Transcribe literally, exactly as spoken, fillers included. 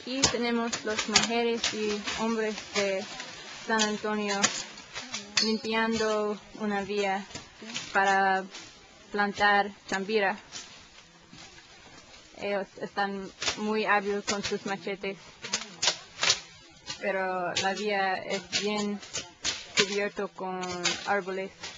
Aquí tenemos las mujeres y hombres de San Antonio limpiando una vía para plantar chambira. Ellos están muy hábiles con sus machetes, pero la vía es bien cubierto con árboles.